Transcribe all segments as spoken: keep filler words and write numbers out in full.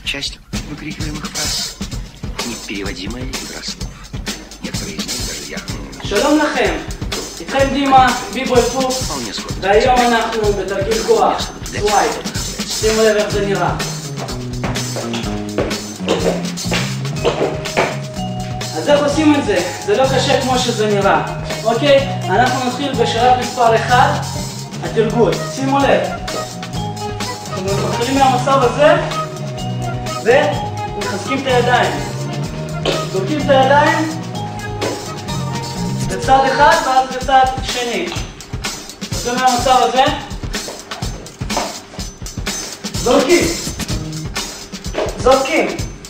Часть выкрикиваемых фраз непереводимая игра слов. Некоторые из них даже я... שלום לכם, איתכם דימה, ביבוי פוקס, והיום אנחנו בתרגיל כוח, סווייפ. שימו לב איך זה נראה. אז איך עושים את זה? זה לא קשה כמו שזה נראה. אוקיי? אנחנו נתחיל בשלב מספר אחד, התרגול. שימו לב. אנחנו מתחילים מהמצב הזה, ומחזקים את הידיים. זורקים את הידיים בצד אחד ואז בצד שני. נתחיל מהמצב הזה. זורקים. זורקים.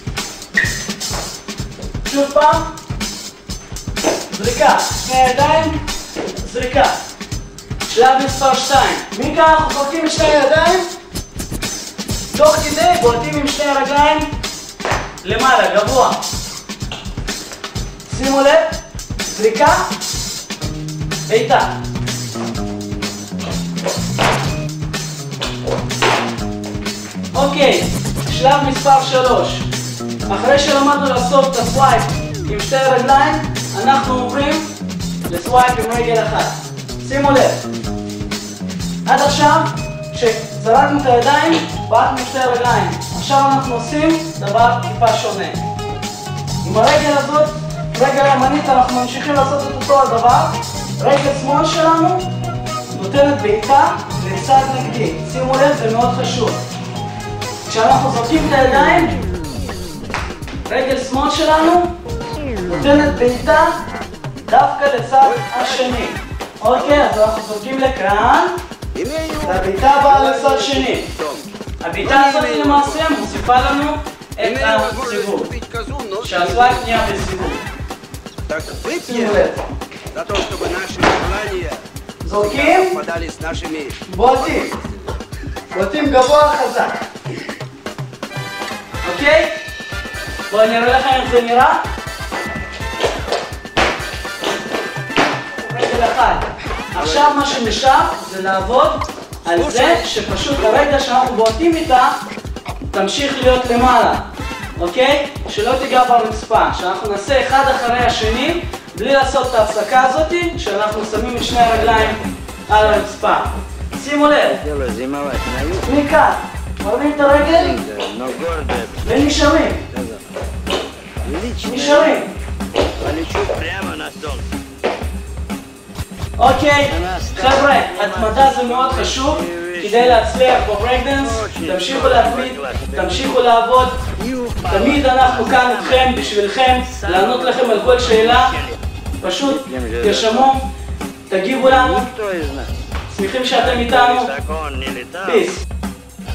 שוב פעם. זריקה. שני הידיים. זריקה. שלב מספר שתיים. מכאן אנחנו זורקים את שני הידיים. תוך כדי בועטים עם שני הרגליים למעלה, גבוה. שימו לב. זריקה. בעיטה. אוקיי, שלב מספר שלוש. אחרי שלמדנו לעשות את הסווייפ עם שתי הרגליים, אנחנו עוברים לסווייפ עם רגל אחת. שימו לב. עד עכשיו, כשזרקנו את הידיים, בעטנו עם שתי הרגליים. עכשיו אנחנו עושים דבר טיפה שונה. עם הרגל הזאת, רגל הימנית, אנחנו ממשיכים לעשות את אותו הדבר. רגל שמאל שלנו נותנת בעיטה לצד נגדי. שימו לב, זה מאוד חשוב. כשאנחנו זורקים את הידיים, רגל שמאל שלנו נותנת בעיטה דווקא לצד השני. אוקיי, אז אנחנו זורקים לכאן, והבעיטה באה לצד שני. הבעיטה הזאת למעשה מוסיפה לנו את הסיבוב, שהסווייפ נהיה בסיבוב. שימו לב. זורקים, בועטים. בועטים גבוה חזק. אוקיי? בואו נראה לכם איך זה נראה. רגל אחד. עכשיו מה שנשאר זה לעבוד על זה שפשוט הרגע שאנחנו בועטים איתה תמשיך להיות למעלה. אוקיי? שלא תיגע ברצפה. שאנחנו נעשה אחד אחרי השני בלי לעשות את ההפסקה הזאת שאנחנו שמים את שני הרגליים על הרצפה. שימו לב. מכאן. מרמים את הרגל ונשארים. נשארים. אוקיי, חבר'ה, התמדה זה מאוד חשוב כדי להצליח בברייק-דנס. תמשיכו להתמיד, תמשיכו לעבוד. תמיד אנחנו כאן איתכם, בשבילכם, לענות לכם על כל שאלה. פשוט תרשמו, תגיבו לנו. שמחים שאתם איתנו. פיס.